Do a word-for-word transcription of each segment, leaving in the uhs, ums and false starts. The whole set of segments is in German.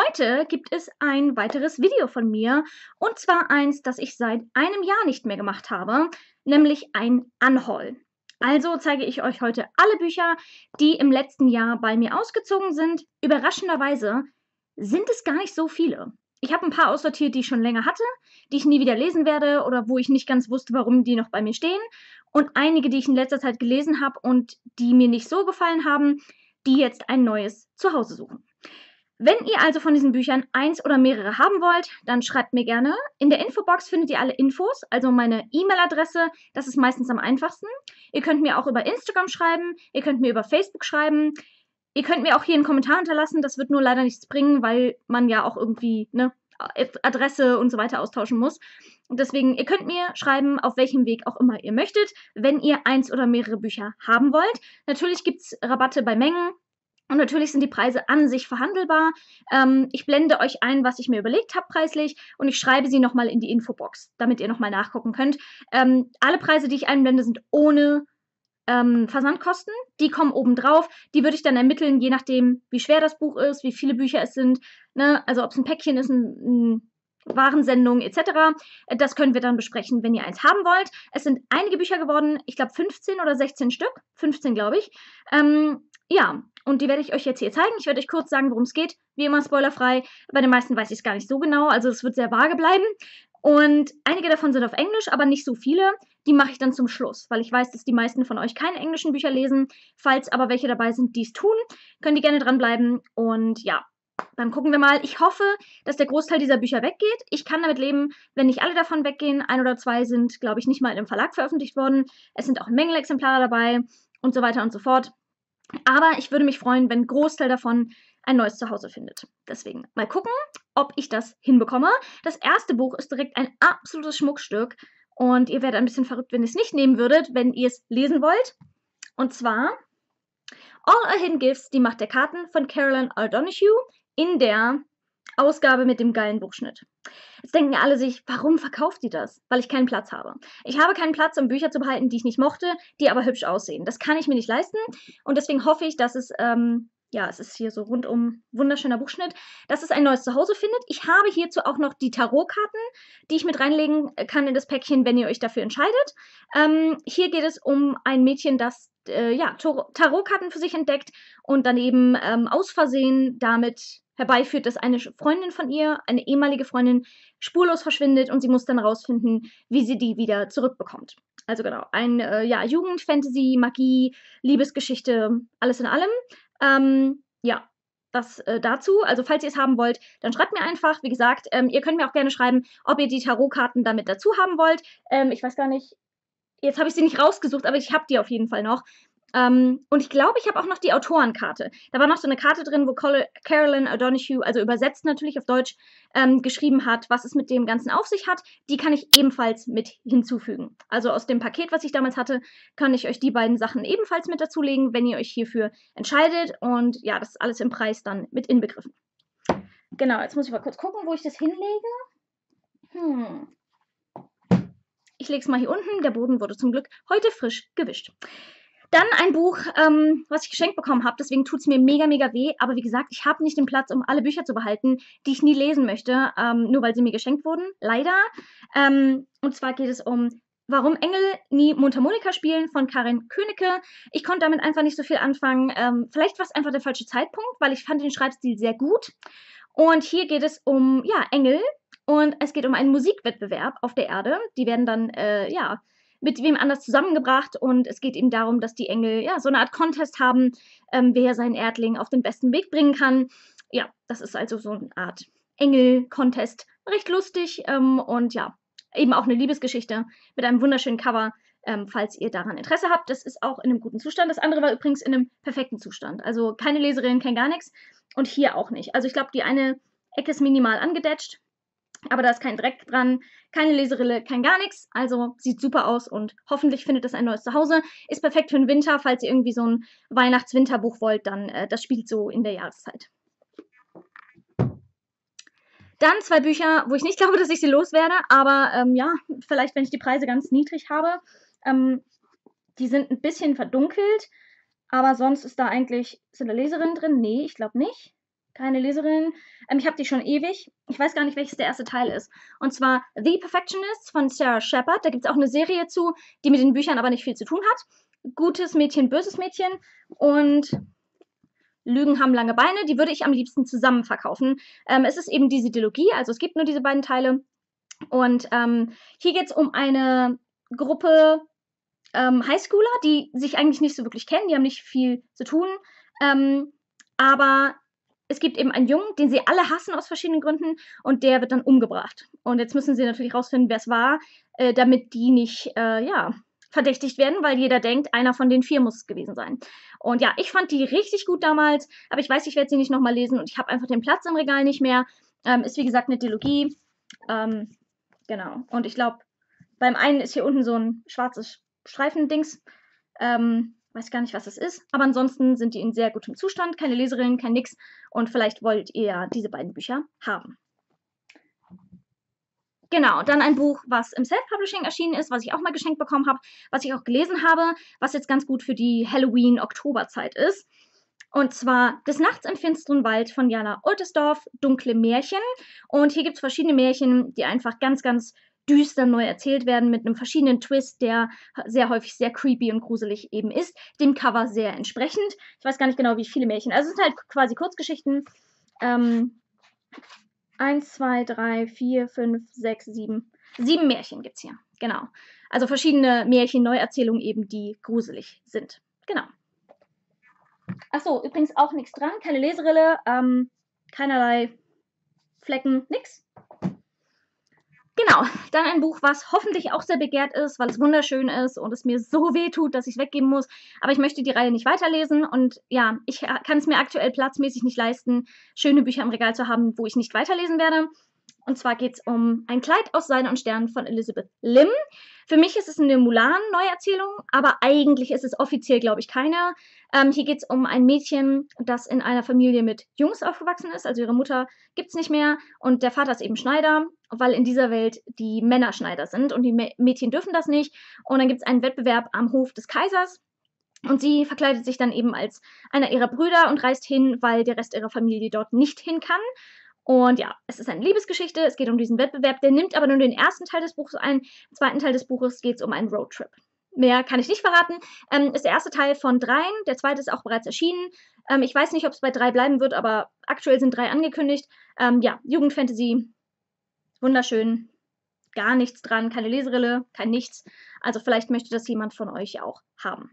Heute gibt es ein weiteres Video von mir, und zwar eins, das ich seit einem Jahr nicht mehr gemacht habe, nämlich ein Unhaul. Also zeige ich euch heute alle Bücher, die im letzten Jahr bei mir ausgezogen sind. Überraschenderweise sind es gar nicht so viele. Ich habe ein paar aussortiert, die ich schon länger hatte, die ich nie wieder lesen werde oder wo ich nicht ganz wusste, warum die noch bei mir stehen. Und einige, die ich in letzter Zeit gelesen habe und die mir nicht so gefallen haben, die jetzt ein neues Zuhause suchen. Wenn ihr also von diesen Büchern eins oder mehrere haben wollt, dann schreibt mir gerne. In der Infobox findet ihr alle Infos, also meine E-Mail-Adresse, das ist meistens am einfachsten. Ihr könnt mir auch über Instagram schreiben, ihr könnt mir über Facebook schreiben, ihr könnt mir auch hier einen Kommentar hinterlassen, das wird nur leider nichts bringen, weil man ja auch irgendwie ne, Adresse und so weiter austauschen muss. Und deswegen, ihr könnt mir schreiben, auf welchem Weg auch immer ihr möchtet, wenn ihr eins oder mehrere Bücher haben wollt. Natürlich gibt es Rabatte bei Mengen. Und natürlich sind die Preise an sich verhandelbar. Ähm, ich blende euch ein, was ich mir überlegt habe preislich, und ich schreibe sie nochmal in die Infobox, damit ihr nochmal nachgucken könnt. Ähm, alle Preise, die ich einblende, sind ohne ähm, Versandkosten. Die kommen oben drauf. Die würde ich dann ermitteln, je nachdem, wie schwer das Buch ist, wie viele Bücher es sind. Ne? Also ob es ein Päckchen ist, ein, ein Warensendung et cetera. Das können wir dann besprechen, wenn ihr eins haben wollt. Es sind einige Bücher geworden, ich glaube fünfzehn oder sechzehn Stück. fünfzehn, glaube ich. Ähm, ja, und die werde ich euch jetzt hier zeigen. Ich werde euch kurz sagen, worum es geht. Wie immer spoilerfrei. Bei den meisten weiß ich es gar nicht so genau, also es wird sehr vage bleiben. Und einige davon sind auf Englisch, aber nicht so viele. Die mache ich dann zum Schluss, weil ich weiß, dass die meisten von euch keine englischen Bücher lesen. Falls aber welche dabei sind, die es tun, können die gerne dranbleiben. Und ja, dann gucken wir mal. Ich hoffe, dass der Großteil dieser Bücher weggeht. Ich kann damit leben, wenn nicht alle davon weggehen. Ein oder zwei sind, glaube ich, nicht mal in einem Verlag veröffentlicht worden. Es sind auch Mängelexemplare dabei und so weiter und so fort. Aber ich würde mich freuen, wenn ein Großteil davon ein neues Zuhause findet. Deswegen mal gucken, ob ich das hinbekomme. Das erste Buch ist direkt ein absolutes Schmuckstück. Und ihr werdet ein bisschen verrückt, wenn ihr es nicht nehmen würdet, wenn ihr es lesen wollt. Und zwar All a Hidden Gifts, die Macht der Karten von Caroline O'Donoghue in der Ausgabe mit dem geilen Buchschnitt. Jetzt denken alle sich, warum verkauft die das? Weil ich keinen Platz habe. Ich habe keinen Platz, um Bücher zu behalten, die ich nicht mochte, die aber hübsch aussehen. Das kann ich mir nicht leisten, und deswegen hoffe ich, dass es, ähm, ja, es ist hier so rundum wunderschöner Buchschnitt, dass es ein neues Zuhause findet. Ich habe hierzu auch noch die Tarotkarten, die ich mit reinlegen kann in das Päckchen, wenn ihr euch dafür entscheidet. Ähm, hier geht es um ein Mädchen, das äh, ja, Tarotkarten für sich entdeckt und dann eben ähm, aus Versehen damit herbeiführt, dass eine Freundin von ihr, eine ehemalige Freundin, spurlos verschwindet, und sie muss dann herausfinden, wie sie die wieder zurückbekommt. Also genau, ein äh, ja, Jugend, Fantasy, Magie, Liebesgeschichte, alles in allem. Ähm, ja, das äh, dazu. Also falls ihr es haben wollt, dann schreibt mir einfach. Wie gesagt, ähm, ihr könnt mir auch gerne schreiben, ob ihr die Tarotkarten damit dazu haben wollt. Ähm, ich weiß gar nicht, jetzt habe ich sie nicht rausgesucht, aber ich habe die auf jeden Fall noch. Ähm, und ich glaube, ich habe auch noch die Autorenkarte. Da war noch so eine Karte drin, wo Caroline O'Donoghue, also übersetzt natürlich auf Deutsch, ähm, geschrieben hat, was es mit dem Ganzen auf sich hat. Die kann ich ebenfalls mit hinzufügen. Also aus dem Paket, was ich damals hatte, kann ich euch die beiden Sachen ebenfalls mit dazulegen, wenn ihr euch hierfür entscheidet. Und ja, das ist alles im Preis dann mit inbegriffen. Genau, jetzt muss ich mal kurz gucken, wo ich das hinlege. Hm. Ich lege es mal hier unten. Der Boden wurde zum Glück heute frisch gewischt. Dann ein Buch, ähm, was ich geschenkt bekommen habe, deswegen tut es mir mega, mega weh. Aber wie gesagt, ich habe nicht den Platz, um alle Bücher zu behalten, die ich nie lesen möchte, ähm, nur weil sie mir geschenkt wurden, leider. Ähm, und zwar geht es um Warum Engel nie Mundharmonika spielen von Karin Königke. Ich konnte damit einfach nicht so viel anfangen. Ähm, vielleicht war es einfach der falsche Zeitpunkt, weil ich fand den Schreibstil sehr gut. Und hier geht es um, ja, Engel. Und es geht um einen Musikwettbewerb auf der Erde. Die werden dann, äh, ja, mit wem anders zusammengebracht, und es geht eben darum, dass die Engel ja so eine Art Contest haben, ähm, wer seinen Erdling auf den besten Weg bringen kann. Ja, das ist also so eine Art Engel-Contest. Recht lustig ähm, und ja, eben auch eine Liebesgeschichte mit einem wunderschönen Cover, ähm, falls ihr daran Interesse habt. Das ist auch in einem guten Zustand. Das andere war übrigens in einem perfekten Zustand. Also keine Leserin, kein gar nichts, und hier auch nicht. Also ich glaube, die eine Ecke ist minimal angedetscht, aber da ist kein Dreck dran, keine Leserille, kein gar nichts. Also sieht super aus, und hoffentlich findet es ein neues Zuhause. Ist perfekt für den Winter, falls ihr irgendwie so ein Weihnachts-Winterbuch wollt, dann äh, das spielt so in der Jahreszeit. Dann zwei Bücher, wo ich nicht glaube, dass ich sie loswerde, aber ähm, ja, vielleicht, wenn ich die Preise ganz niedrig habe. Ähm, die sind ein bisschen verdunkelt, aber sonst ist da eigentlich, sind da Leserinnen drin? Nee, ich glaube nicht. Keine Leserin. Ähm, ich habe die schon ewig. Ich weiß gar nicht, welches der erste Teil ist. Und zwar The Perfectionist von Sarah Shepard. Da gibt es auch eine Serie zu, die mit den Büchern aber nicht viel zu tun hat. Gutes Mädchen, böses Mädchen. Und Lügen haben lange Beine. Die würde ich am liebsten zusammen verkaufen. Ähm, es ist eben diese Dilogie, also es gibt nur diese beiden Teile. Und ähm, hier geht es um eine Gruppe ähm, Highschooler, die sich eigentlich nicht so wirklich kennen. Die haben nicht viel zu tun. Ähm, aber es gibt eben einen Jungen, den sie alle hassen aus verschiedenen Gründen, und der wird dann umgebracht. Und jetzt müssen sie natürlich rausfinden, wer es war, äh, damit die nicht, äh, ja, verdächtigt werden, weil jeder denkt, einer von den vier muss es gewesen sein. Und ja, ich fand die richtig gut damals, aber ich weiß, ich werde sie nicht nochmal lesen und ich habe einfach den Platz im Regal nicht mehr. Ähm, ist wie gesagt eine Dilogie. Ähm, genau. Und ich glaube, beim einen ist hier unten so ein schwarzes Streifendings. Ähm, weiß gar nicht, was das ist. Aber ansonsten sind die in sehr gutem Zustand. Keine Leserin, kein nix. Und vielleicht wollt ihr ja diese beiden Bücher haben. Genau, dann ein Buch, was im Self-Publishing erschienen ist, was ich auch mal geschenkt bekommen habe, was ich auch gelesen habe, was jetzt ganz gut für die Halloween-Oktoberzeit ist. Und zwar Des Nachts im finsteren Wald von Jana Oltersdorf, Dunkle Märchen. Und hier gibt es verschiedene Märchen, die einfach ganz, ganz düster neu erzählt werden mit einem verschiedenen Twist, der sehr häufig sehr creepy und gruselig eben ist, dem Cover sehr entsprechend. Ich weiß gar nicht genau, wie viele Märchen. Also es sind halt quasi Kurzgeschichten. Ähm, eins, zwei, drei, vier, fünf, sechs, sieben. Sieben Märchen gibt es hier. Genau. Also verschiedene Märchen-Neuerzählungen eben, die gruselig sind. Genau. Achso, übrigens auch nichts dran. Keine Leserille, ähm, keinerlei Flecken, nix. Genau, dann ein Buch, was hoffentlich auch sehr begehrt ist, weil es wunderschön ist und es mir so weh tut, dass ich es weggeben muss. Aber ich möchte die Reihe nicht weiterlesen und ja, ich kann es mir aktuell platzmäßig nicht leisten, schöne Bücher im Regal zu haben, wo ich nicht weiterlesen werde. Und zwar geht es um Ein Kleid aus Seide und Sternen von Elizabeth Lim. Für mich ist es eine Mulan-Neuerzählung, aber eigentlich ist es offiziell, glaube ich, keine. Ähm, hier geht es um ein Mädchen, das in einer Familie mit Jungs aufgewachsen ist. Also ihre Mutter gibt es nicht mehr und der Vater ist eben Schneider, weil in dieser Welt die Männer Schneider sind und die Mädchen dürfen das nicht. Und dann gibt es einen Wettbewerb am Hof des Kaisers. Und sie verkleidet sich dann eben als einer ihrer Brüder und reist hin, weil der Rest ihrer Familie dort nicht hin kann. Und ja, es ist eine Liebesgeschichte, es geht um diesen Wettbewerb, der nimmt aber nur den ersten Teil des Buches ein. Im zweiten Teil des Buches geht es um einen Roadtrip. Mehr kann ich nicht verraten. Ähm, ist der erste Teil von dreien, der zweite ist auch bereits erschienen. Ähm, ich weiß nicht, ob es bei drei bleiben wird, aber aktuell sind drei angekündigt. Ähm, ja, Jugendfantasy, wunderschön, gar nichts dran, keine Leserille, kein nichts. Also vielleicht möchte das jemand von euch auch haben.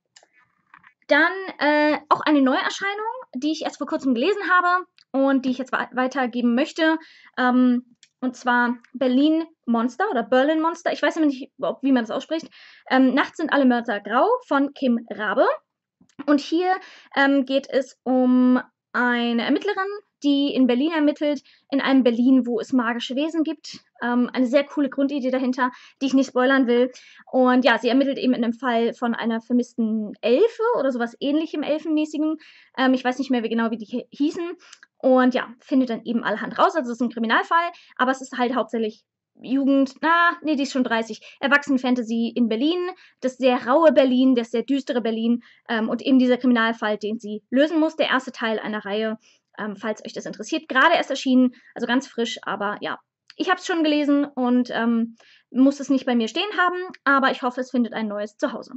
Dann äh, auch eine Neuerscheinung, die ich erst vor kurzem gelesen habe und die ich jetzt weitergeben möchte. Ähm, und zwar Berlin Monster oder Berlin Monster. Ich weiß immer nicht, ob, wie man das ausspricht. Ähm, Nachts sind alle Mörder grau von Kim Rabe. Und hier ähm, geht es um eine Ermittlerin, die in Berlin ermittelt, in einem Berlin, wo es magische Wesen gibt. Ähm, eine sehr coole Grundidee dahinter, die ich nicht spoilern will. Und ja, sie ermittelt eben in einem Fall von einer vermissten Elfe oder sowas ähnlichem, Elfenmäßigen. Ähm, ich weiß nicht mehr wie genau, wie die hießen. Und ja, findet dann eben allerhand raus. Also es ist ein Kriminalfall, aber es ist halt hauptsächlich Jugend, na, nee, die ist schon dreißig, Erwachsenen-Fantasy in Berlin, das sehr raue Berlin, das sehr düstere Berlin ähm, und eben dieser Kriminalfall, den sie lösen muss, der erste Teil einer Reihe, ähm, falls euch das interessiert, gerade erst erschienen, also ganz frisch, aber ja, ich habe es schon gelesen und ähm, muss es nicht bei mir stehen haben, aber ich hoffe, es findet ein neues Zuhause.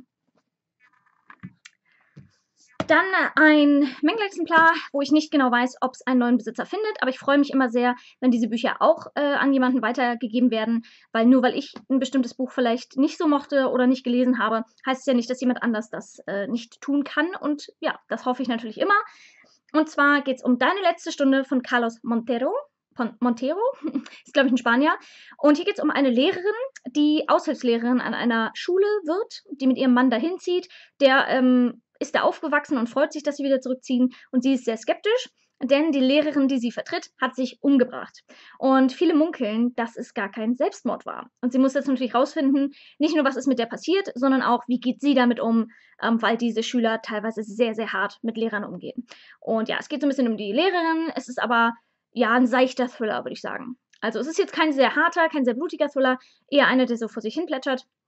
Dann ein Mängelexemplar, wo ich nicht genau weiß, ob es einen neuen Besitzer findet, aber ich freue mich immer sehr, wenn diese Bücher auch äh, an jemanden weitergegeben werden, weil nur weil ich ein bestimmtes Buch vielleicht nicht so mochte oder nicht gelesen habe, heißt es ja nicht, dass jemand anders das äh, nicht tun kann und ja, das hoffe ich natürlich immer. Und zwar geht es um Deine letzte Stunde von Carlos Montero. Montero, ist glaube ich ein Spanier. Und hier geht es um eine Lehrerin, die Aushilfslehrerin an einer Schule wird, die mit ihrem Mann dahin zieht, der ähm, ist da aufgewachsen und freut sich, dass sie wieder zurückziehen. Und sie ist sehr skeptisch, denn die Lehrerin, die sie vertritt, hat sich umgebracht. Und viele munkeln, dass es gar kein Selbstmord war. Und sie muss jetzt natürlich rausfinden, nicht nur, was ist mit der passiert, sondern auch, wie geht sie damit um, ähm, weil diese Schüler teilweise sehr, sehr hart mit Lehrern umgehen. Und ja, es geht so ein bisschen um die Lehrerin. Es ist aber, ja, ein seichter Thriller, würde ich sagen. Also es ist jetzt kein sehr harter, kein sehr blutiger Thriller, eher einer, der so vor sich hin plätschert.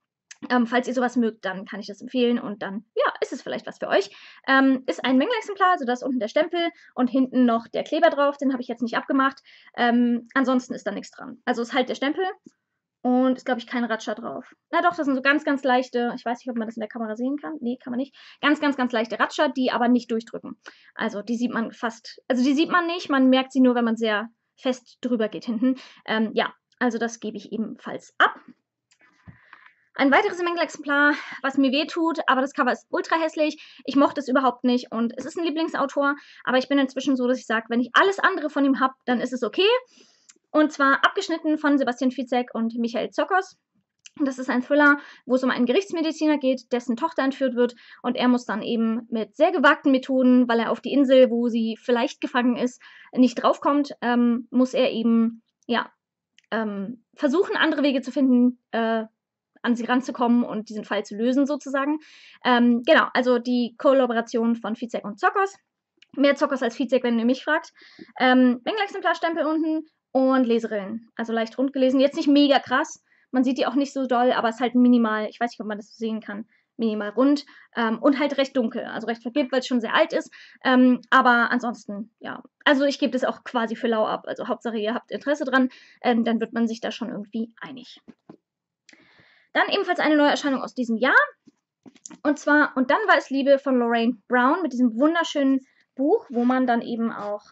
Ähm, falls ihr sowas mögt, dann kann ich das empfehlen und dann, ja, ist es vielleicht was für euch. Ähm, ist ein Mängelexemplar, also da ist unten der Stempel und hinten noch der Kleber drauf, den habe ich jetzt nicht abgemacht. Ähm, ansonsten ist da nichts dran. Also ist halt der Stempel und ist, glaube ich, kein Ratscher drauf. Na doch, das sind so ganz, ganz leichte, ich weiß nicht, ob man das in der Kamera sehen kann. Nee, kann man nicht. Ganz, ganz, ganz leichte Ratscher, die aber nicht durchdrücken. Also die sieht man fast, also die sieht man nicht, man merkt sie nur, wenn man sehr fest drüber geht hinten. Ähm, ja, also das gebe ich ebenfalls ab. Ein weiteres Mängelexemplar, was mir wehtut, aber das Cover ist ultra hässlich. Ich mochte es überhaupt nicht und es ist ein Lieblingsautor, aber ich bin inzwischen so, dass ich sage, wenn ich alles andere von ihm habe, dann ist es okay. Und zwar abgeschnitten von Sebastian Fitzek und Michael Zokos. Das ist ein Thriller, wo es um einen Gerichtsmediziner geht, dessen Tochter entführt wird und er muss dann eben mit sehr gewagten Methoden, weil er auf die Insel, wo sie vielleicht gefangen ist, nicht draufkommt, ähm, muss er eben, ja, ähm, versuchen, andere Wege zu finden, äh, an sie ranzukommen und diesen Fall zu lösen sozusagen. Ähm, genau, also die Kollaboration von Fitzek und Zokos. Mehr Zokos als Fitzek, wenn ihr mich fragt. Ähm, Mängelexemplarstempel unten und Leserillen. Also leicht rund gelesen. Jetzt nicht mega krass. Man sieht die auch nicht so doll, aber es ist halt minimal, ich weiß nicht, ob man das so sehen kann, minimal rund ähm, und halt recht dunkel, also recht vergilbt, weil es schon sehr alt ist. Ähm, aber ansonsten, ja, also ich gebe das auch quasi für lau ab. Also Hauptsache, ihr habt Interesse dran, ähm, dann wird man sich da schon irgendwie einig. Dann ebenfalls eine Neuerscheinung aus diesem Jahr. Und zwar Und dann war es Liebe von Lorraine Brown mit diesem wunderschönen Buch, wo man dann eben auch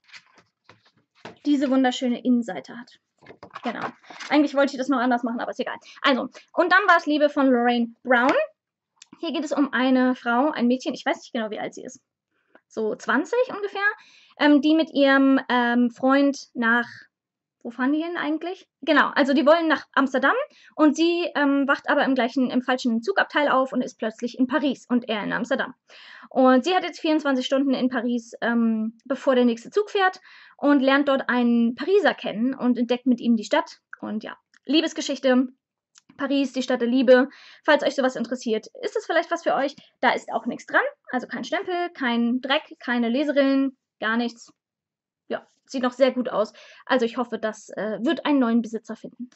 diese wunderschöne Innenseite hat. Genau. Eigentlich wollte ich das noch anders machen, aber ist egal. Also, Und dann war es Liebe von Lorraine Brown. Hier geht es um eine Frau, ein Mädchen, ich weiß nicht genau, wie alt sie ist. So zwanzig ungefähr, ähm, die mit ihrem ähm, Freund nach Wo fahren die hin eigentlich? Genau, also die wollen nach Amsterdam und sie ähm, wacht aber im gleichen, im falschen Zugabteil auf und ist plötzlich in Paris und er in Amsterdam. Und sie hat jetzt vierundzwanzig Stunden in Paris, ähm, bevor der nächste Zug fährt und lernt dort einen Pariser kennen und entdeckt mit ihm die Stadt. Und ja, Liebesgeschichte, Paris, die Stadt der Liebe. Falls euch sowas interessiert, ist es vielleicht was für euch. Da ist auch nichts dran, also kein Stempel, kein Dreck, keine Leserillen, gar nichts. Ja, sieht noch sehr gut aus. Also ich hoffe, das äh, wird einen neuen Besitzer finden.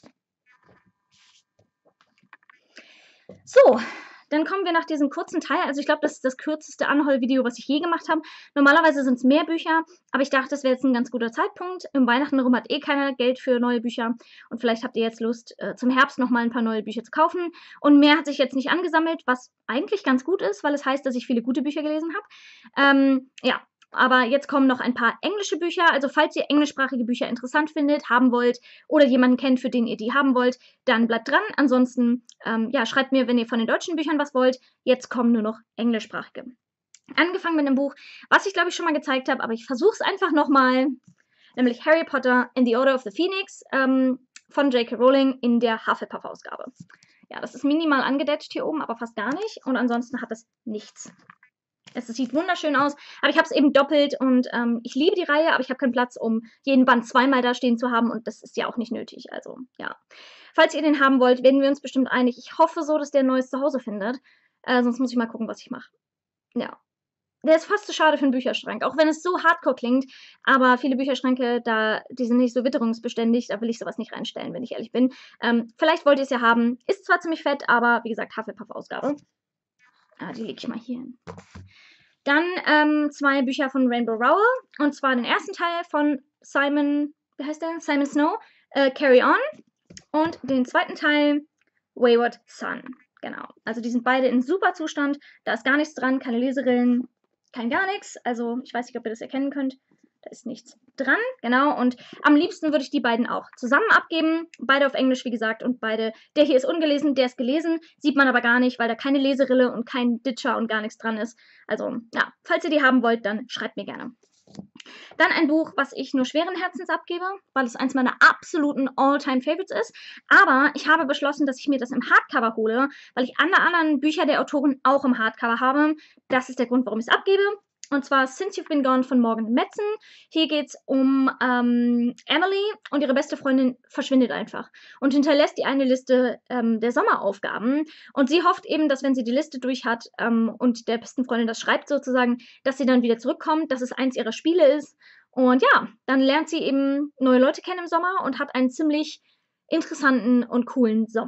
So, dann kommen wir nach diesem kurzen Teil. Also ich glaube, das ist das kürzeste Unhaul-Video, was ich je gemacht habe. Normalerweise sind es mehr Bücher, aber ich dachte, das wäre jetzt ein ganz guter Zeitpunkt. Im Weihnachten rum hat eh keiner Geld für neue Bücher. Und vielleicht habt ihr jetzt Lust, äh, zum Herbst nochmal ein paar neue Bücher zu kaufen. Und mehr hat sich jetzt nicht angesammelt, was eigentlich ganz gut ist, weil es heißt, dass ich viele gute Bücher gelesen habe. Ähm, ja, aber jetzt kommen noch ein paar englische Bücher. Also falls ihr englischsprachige Bücher interessant findet, haben wollt oder jemanden kennt, für den ihr die haben wollt, dann bleibt dran. Ansonsten ähm, ja, schreibt mir, wenn ihr von den deutschen Büchern was wollt. Jetzt kommen nur noch englischsprachige. Angefangen mit einem Buch, was ich glaube ich schon mal gezeigt habe, aber ich versuche es einfach nochmal. Nämlich Harry Potter and the Order of the Phoenix ähm, von J K Rowling in der Hufflepuff-Ausgabe. Ja, das ist minimal angedetscht hier oben, aber fast gar nicht. Und ansonsten hat es nichts. Es sieht wunderschön aus, aber ich habe es eben doppelt und ähm, ich liebe die Reihe, aber ich habe keinen Platz, um jeden Band zweimal da stehen zu haben und das ist ja auch nicht nötig. Also, ja. Falls ihr den haben wollt, werden wir uns bestimmt einig. Ich hoffe so, dass der ein neues Zuhause findet. Äh, sonst muss ich mal gucken, was ich mache. Ja. Der ist fast zu schade für einen Bücherschrank, auch wenn es so hardcore klingt. Aber viele Bücherschränke, da, die sind nicht so witterungsbeständig, da will ich sowas nicht reinstellen, wenn ich ehrlich bin. Ähm, vielleicht wollt ihr es ja haben. Ist zwar ziemlich fett, aber wie gesagt, Hufflepuff-Ausgabe. Ah, die lege ich mal hier hin. Dann ähm, zwei Bücher von Rainbow Rowell. Und zwar den ersten Teil von Simon, wie heißt der? Simon Snow, äh, Carry On. Und den zweiten Teil, Wayward Son. Genau. Also die sind beide in super Zustand. Da ist gar nichts dran, keine Leserillen, kein gar nichts. Also ich weiß nicht, ob ihr das erkennen könnt. Da ist nichts dran, genau. Und am liebsten würde ich die beiden auch zusammen abgeben. Beide auf Englisch, wie gesagt. Und beide, der hier ist ungelesen, der ist gelesen. Sieht man aber gar nicht, weil da keine Leserille und kein Ditcher und gar nichts dran ist. Also, ja, falls ihr die haben wollt, dann schreibt mir gerne. Dann ein Buch, was ich nur schweren Herzens abgebe, weil es eins meiner absoluten All-Time-Favorites ist. Aber ich habe beschlossen, dass ich mir das im Hardcover hole, weil ich alle anderen Bücher der Autoren auch im Hardcover habe. Das ist der Grund, warum ich es abgebe. Und zwar Since You've Been Gone von Morgan Metzen. Hier geht es um ähm, Emily und ihre beste Freundin verschwindet einfach und hinterlässt die eine Liste ähm, der Sommeraufgaben. Und sie hofft eben, dass wenn sie die Liste durch hat ähm, und der besten Freundin das schreibt sozusagen, dass sie dann wieder zurückkommt, dass es eins ihrer Spiele ist. Und ja, dann lernt sie eben neue Leute kennen im Sommer und hat einen ziemlich interessanten und coolen Sommer.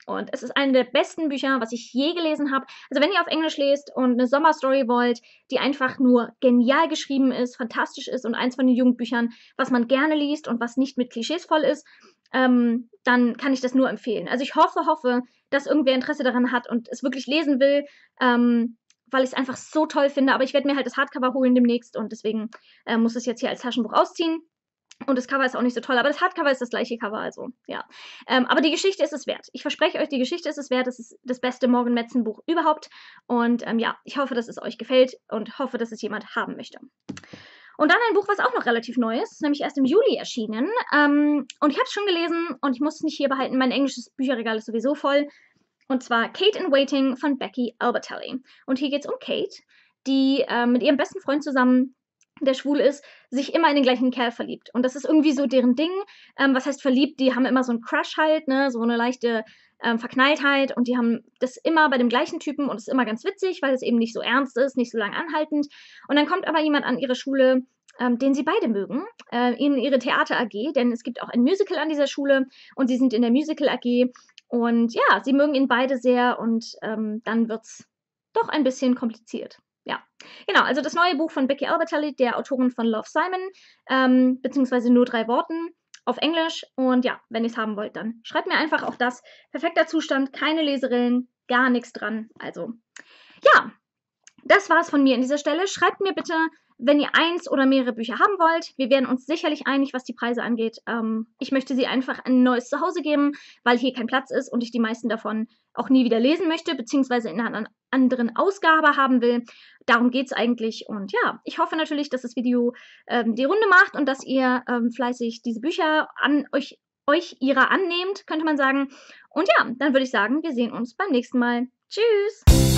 Und es ist eine der besten Bücher, was ich je gelesen habe. Also wenn ihr auf Englisch lest und eine Sommerstory wollt, die einfach nur genial geschrieben ist, fantastisch ist und eins von den Jugendbüchern, was man gerne liest und was nicht mit Klischees voll ist, ähm, dann kann ich das nur empfehlen. Also ich hoffe, hoffe, dass irgendwer Interesse daran hat und es wirklich lesen will, ähm, weil ich es einfach so toll finde. Aber ich werde mir halt das Hardcover holen demnächst und deswegen äh, muss es jetzt hier als Taschenbuch ausziehen. Und das Cover ist auch nicht so toll, aber das Hardcover ist das gleiche Cover, also ja. Ähm, aber die Geschichte ist es wert. Ich verspreche euch, die Geschichte ist es wert. Das ist das beste Morgan Metzen-Buch überhaupt. Und ähm, ja, ich hoffe, dass es euch gefällt und hoffe, dass es jemand haben möchte. Und dann ein Buch, was auch noch relativ neu ist, nämlich erst im Juli erschienen. Ähm, und ich habe es schon gelesen und ich muss es nicht hier behalten. Mein englisches Bücherregal ist sowieso voll. Und zwar Kate in Waiting von Becky Albertalli. Und hier geht es um Kate, die äh, mit ihrem besten Freund zusammen, der schwul ist, sich immer in den gleichen Kerl verliebt. Und das ist irgendwie so deren Ding. Ähm, was heißt verliebt? Die haben immer so einen Crush halt, ne? So eine leichte ähm, Verknalltheit. Und die haben das immer bei dem gleichen Typen. Und es ist immer ganz witzig, weil es eben nicht so ernst ist, nicht so lang anhaltend. Und dann kommt aber jemand an ihre Schule, ähm, den sie beide mögen, äh, in ihre Theater-A G. Denn es gibt auch ein Musical an dieser Schule. Und sie sind in der Musical-A G. Und ja, sie mögen ihn beide sehr. Und ähm, dann wird es doch ein bisschen kompliziert. Ja, genau, also das neue Buch von Becky Albertalli, der Autorin von Love, Simon, ähm, beziehungsweise nur drei Worten auf Englisch. Und ja, wenn ihr es haben wollt, dann schreibt mir einfach auch das. Perfekter Zustand, keine Leserillen, gar nichts dran. Also, ja, das war's von mir an dieser Stelle. Schreibt mir bitte, wenn ihr eins oder mehrere Bücher haben wollt. Wir werden uns sicherlich einig, was die Preise angeht. Ähm, ich möchte sie einfach ein neues Zuhause geben, weil hier kein Platz ist und ich die meisten davon auch nie wieder lesen möchte, beziehungsweise in einer anderen Ausgabe haben will. Darum geht's eigentlich. Und ja, ich hoffe natürlich, dass das Video ähm, die Runde macht und dass ihr ähm, fleißig diese Bücher an euch, euch ihrer annehmt, könnte man sagen. Und ja, dann würde ich sagen, wir sehen uns beim nächsten Mal. Tschüss!